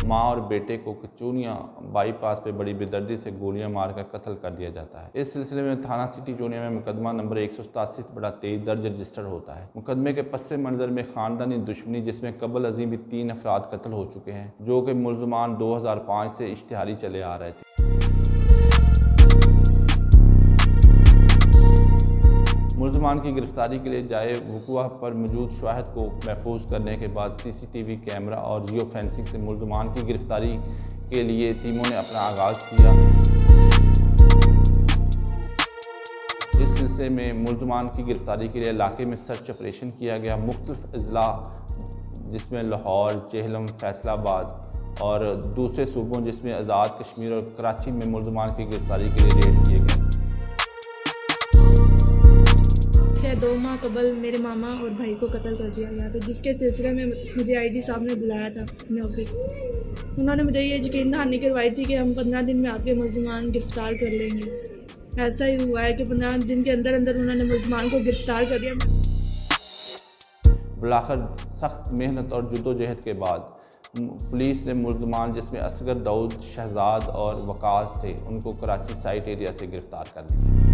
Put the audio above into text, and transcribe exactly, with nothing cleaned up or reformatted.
माँ और बेटे को कचूनिया बाईपास पे बड़ी बेदर्दी से गोलियां मारकर कत्ल कर दिया जाता है। इस सिलसिले में थाना सिटी चूनिया में मुकदमा नंबर एक सौ सतासी बड़ा तेईस दर्ज रजिस्टर होता है। मुकदमे के पस मंजर में खानदानी दुश्मनी जिसमें कबल अजीम भी तीन अफराद कत्ल हो चुके हैं, जो कि मुल्ज़मान दो हज़ार पाँच से इश्तिहारी चले आ रहे थे। मुल्ज़मान की गिरफ्तारी के लिए जाए वक़ुआ पर मौजूद शवाहिद को महफूज करने के बाद सीसीटीवी कैमरा और जियो फेंसिंग से मुल्ज़मान की गिरफ्तारी के लिए टीमों ने अपना आगाज़ किया। इस सिलसिले में मुल्ज़मान की गिरफ्तारी के लिए इलाके में सर्च ऑपरेशन किया गया। मुख्तलिफ अजला जिसमें लाहौर, जेहलम, फैसलाबाद और दूसरे सूबों जिसमें आज़ाद कश्मीर और कराची में मुल्ज़मान की गिरफ्तारी के लिए रेड किए गए। दो माह कबल मेरे मामा और भाई को कत्ल कर दिया गया था, जिसके सिलसिले में मुझे आईजी साहब ने बुलाया था अपने ऑफिस। उन्होंने मुझे ये यकीन दहानी करवाई थी कि हम पंद्रह दिन में आपके मुल्ज़मान गिरफ्तार कर लेंगे। ऐसा ही हुआ है कि पंद्रह दिन के अंदर अंदर उन्होंने मुल्ज़मान को गिरफ्तार कर दिया। बिलाखिर सख्त मेहनत और जद्दोजहद के बाद पुलिस ने मुल्ज़मान जिसमें असगर दाऊद, शहजाद और वकास थे, उनको कराची साइट एरिया से गिरफ्तार कर लिया।